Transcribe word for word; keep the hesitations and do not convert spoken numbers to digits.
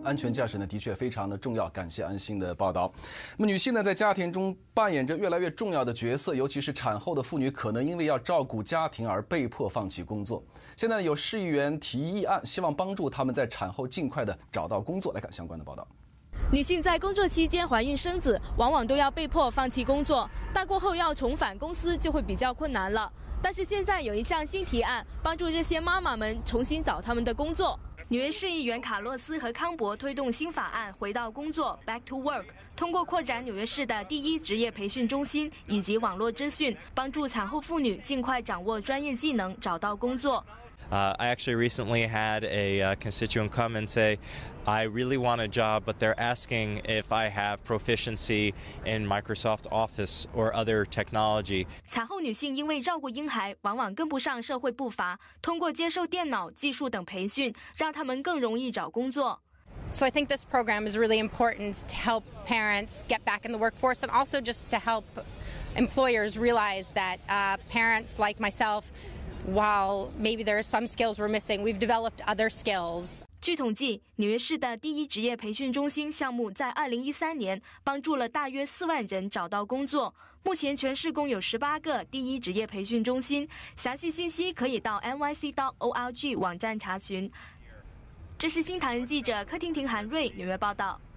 安全驾驶呢，的确非常的重要。感谢安心的报道。那么，女性呢，在家庭中扮演着越来越重要的角色，尤其是产后的妇女，可能因为要照顾家庭而被迫放弃工作。现在有市议员提议案，希望帮助他们在产后尽快的找到工作。来看相关的报道。 女性在工作期间怀孕生子，往往都要被迫放弃工作，大过后要重返公司就会比较困难了。但是现在有一项新提案，帮助这些妈妈们重新找他们的工作。纽约市议员卡洛斯和康伯推动新法案，回到工作 （Back to Work）， 通过扩展纽约市的第一职业培训中心以及网络资讯，帮助产后妇女尽快掌握专业技能，找到工作。 Uh, I actually recently had a uh, constituent come and say, I really want a job, but they're asking if I have proficiency in Microsoft Office or other technology. 产后女性因为照顾婴孩，往往跟不上社会步伐，通过接受电脑、技术等培训，让她们更容易找工作。 So I think this program is really important to help parents get back in the workforce and also just to help employers realize that uh, parents like myself, while maybe there are some skills we're missing, we've developed other skills. 据统计，纽约市的第一职业培训中心项目在二零一三年帮助了大约四万人找到工作。目前全市共有十八个第一职业培训中心，详细信息可以到 N Y C dot org 网站查询。这是新唐人记者柯婷婷、韩瑞纽约报道。